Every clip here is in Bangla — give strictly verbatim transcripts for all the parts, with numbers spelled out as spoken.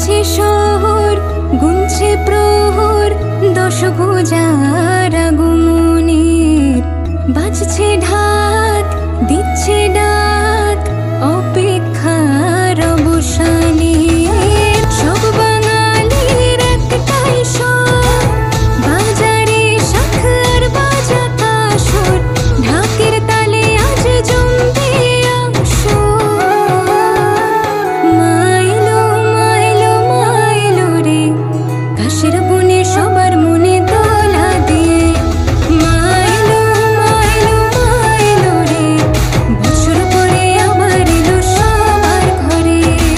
কাঁপছে শহর, গুনছে প্রহর, দশভুজার আগমনের। বাজছে ঢাক, দিচ্ছে ডাক, অপেক্ষার অবসানে। সব বাঙালির একটাই স্বর, বাজারে শাখ আর বাজা কাসর। ঢাকের তালে আজ জমবে আসর। মা এলো, মা এলো, মা এলো রে, ঘাসের বনে সবার মনে দোলা দিয়ে। মা এলো, মা এলো, মা এলো রে, বছর পরে আবার এলো সবার ঘরে।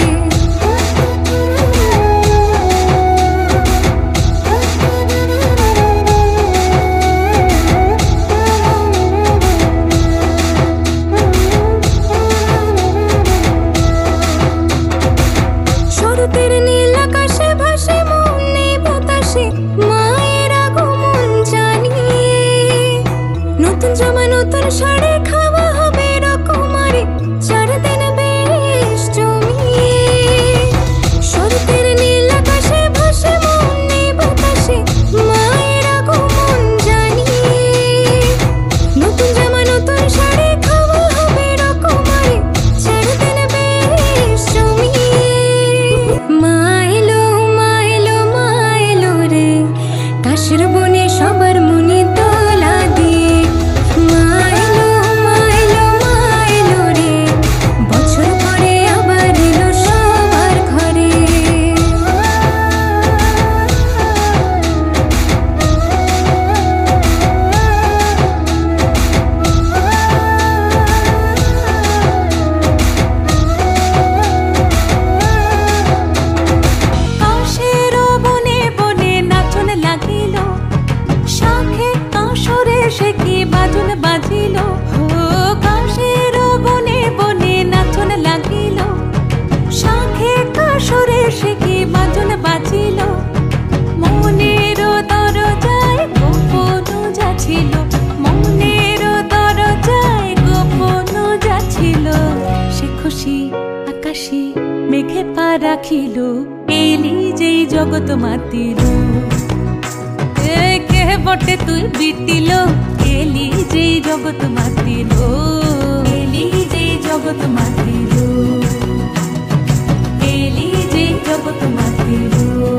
শরতের নীল আকাশে ভাসে মনে বাতাসে মায়ের আগমন জানিয়ে। নতুন জামা নতুন শাড়ি, খাওয়া হবে রকমারি, চার দিন বেশ জমিয়ে। শরতের নীল আকাশে ভাসে মনে বাতাসে মায়ের আগমন জানিয়ে। নতুন জামা নতুন শাড়ি, খাওয়া হবে রকমারি, চার দিন বেশ জমিয়ে। মা এলো, মা এলো, মা এলো রে, কাশের বনে সবার মনে দোলা দিয়ে। মা এলো, মা এলো, মা এলো রে, বছর পরে আবার এলো সবার ঘরে। কাশের বনে বনে নাচন লাগিল, শাঁখে কাঁসরে সে কি বাজন বাজিল। ও কাশের বনে বনে নাচন লাগিল, শাঁখে কাঁসরে সে কি বাজন বাজিল। মনের দরজায় গোপন যাচ্ছিল, মনের দরজায় গোপন যাচ্ছিল। সে খুশি আকাশে মেঘে পা রাখিল, এলি যেই জগৎ মাতিল। এ কে বটে তুই বিটিল, এলি যেই জগৎ মাতিল, এলি যেই জগৎ মাতিল, এলি যেই জগৎ মাতিল।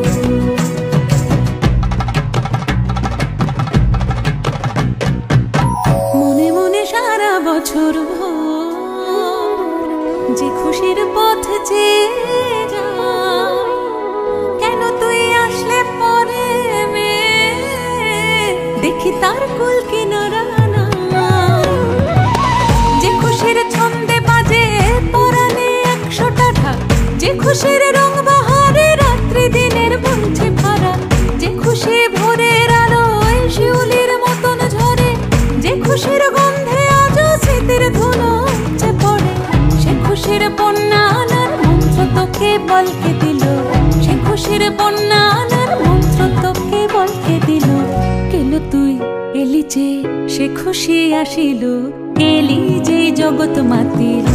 মনে মনে সারা বছর ভোর যে খুশির পথ চেয়ে যায়। কেন তুই আসলে পরে মে দেখি তার কুল কিনারা নাই। যে খুশির ছন্দে বাজে পরাণে একশোটা ঢাক, যে খুশির রং বাহারে রাত্রি দিনের বলছে ভাড়া। যে খুশি ভোরের আলোয় শিউলির মতন ঝরে, যে খুশির গন্ধে আজ স্মৃতির ধুলো উপচে পড়ে। সে খুশির বন্যা আনার মন্ত্র তোকে বলকে দিল, সে খুশির বন্যা আনার মন্ত্র তোকে বলকে দিল। কেন তুই এলি যে সে খুশি আসিল, এলি যে জগৎ মাতিল।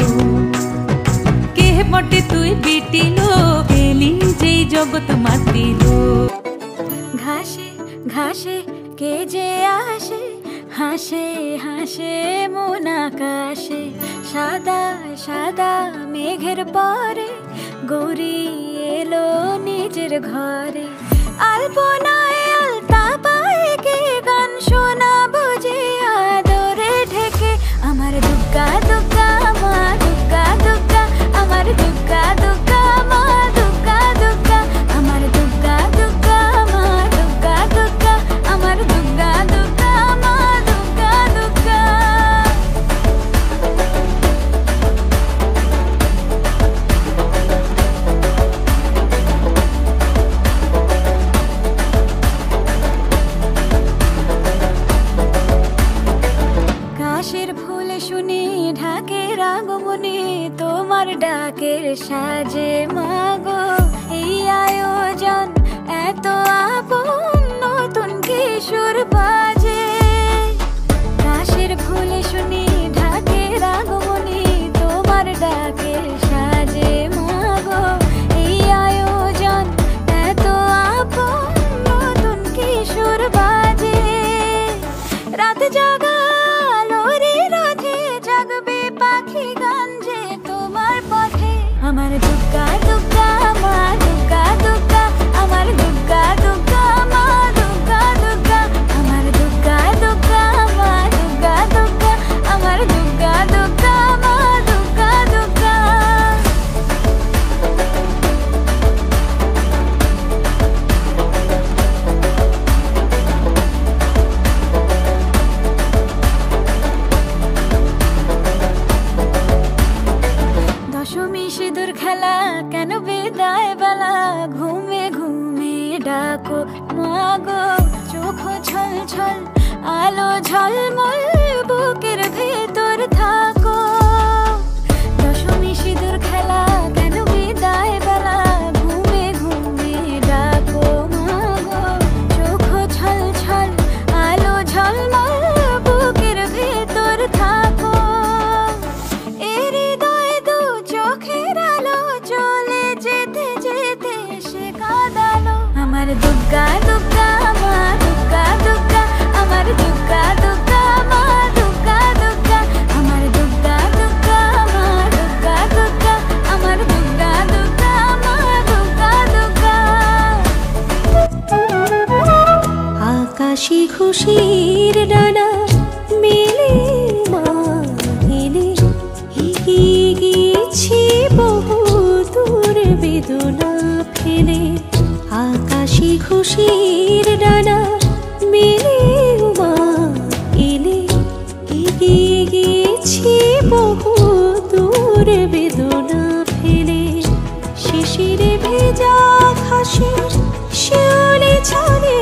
কে বটে তুই বিটিল, এলি যে জগৎ মাতিল। ঘাসে ঘাসে কে যে আসে, হাসে হাসে মন আকাশে। সাদা সাদা মেঘের পরে গৌরী এলো নিজের ঘরে। আলপনায় আলতা পায়ে কে গান শোনা বুঝে আদরে ঢেকে। আমার দুগ্গা দুগ্গা মা দুগ্গা দুগ্গা, আমার দুগ্গা দুগ্গা মা দুগ্গা দুগ্গা, আমার দুগ্গা দুগ্গা মা দুগ্গা দুগ্গা, আমার দুগ্গা দুগ্গা মা দুগ্গা দুগ্গা। ডাকো মাগো, চোখ ছল ছল আলো ঝলমল বুকের ভেতর থাকো। দশমী সিঁদুর খেলা কেন বিদায় বেলা, ঘুমে ঘুমে ডাকো মাগো, চোখ ছল ছল আলো ঝলমল বুকের ভেতর থাকো। এর হৃদয় দু চোখের আলো চলে যেতে যেতে সে কাঁদালো। আমার দুর্গা দুর্গা মা দুর্গা দুর্গা, আমার দুর্গা দুর্গা মা দুর্গা দুর্গা, আমার দুর্গা দুর্গা মা দুর্গা দুর্গা, আমার দুর্গা দুর্গা মা দুর্গা দুর্গা। আকাশী খুশির ডানা মেলে মা এলে, এগিয়ে গিয়েছি বহু দূর বেদনা ফেলে। আকাশী খুশির ডানা মেলে মা এলে, এগিয়ে গিয়েছি বহু দূর বেদনা ফেলে। শিশিরে ভেজা ঘাসে শিউলি ছড়ে,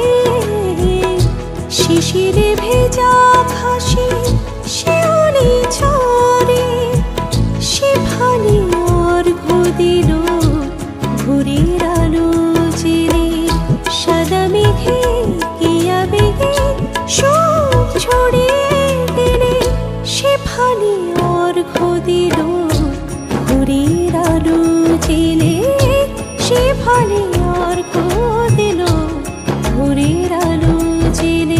শিশিরে ভেজা ঘাসে শিউলি ছড়ে। শেফালি অর্ঘ্য দিল ভোরের আলো জেলে, সাদা মেঘে কিয়া বেগে শোক ছড়িয়ে দিলে। শেফালি অর্ঘ্য দিল ভোরের আলো জেলে, শেফালি অর্ঘ্য দিল ভোরের আলো জেলে।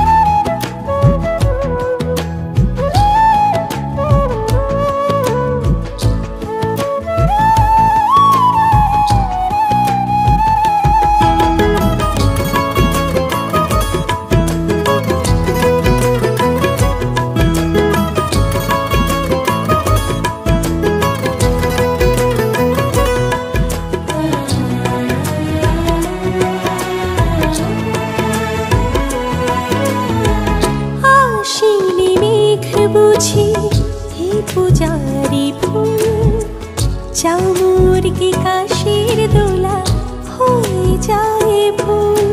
বুঝি হে পূজারি ফুল, চামর কি কাশির দোলা হয়ে যায় ভুল।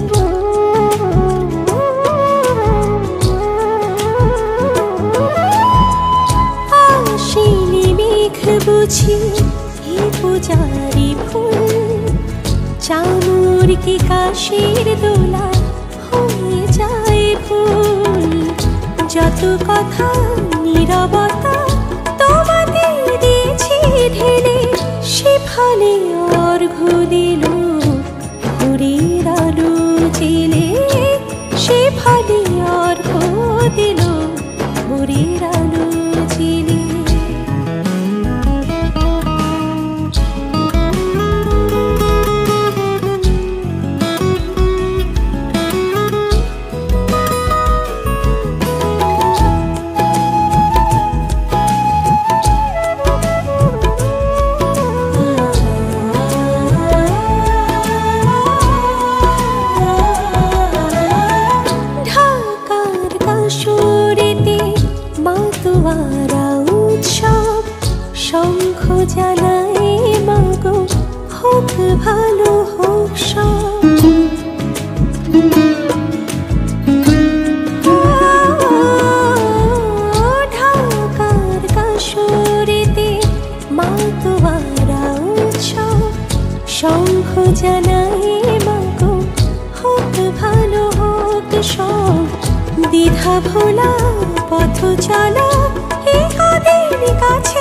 আশিনি মেঘ বুঝি হে পূজারি ফুল, চামর কি কাশির দোলা হয়ে যায় ভুল। যত কথা নীরবতা তোমাদের দিয়েছি ঢেলে, শেফালি অর্ঘ্য দিল ভোরের আলো জেলে, শেফালি অর্ঘ্য দিল ভোরের আলো জেলে। শঙ্খ জ্বালায় মাগো, হোক ভালো হোক সব। ঢাকার কাশরেতে মা তোয়ারা উৎসব, শঙ্খ জ্বালায় মাগো, হোক ভালো হোক সব। দ্বিধা ভোলা পথ চলা এ কাদের কাছে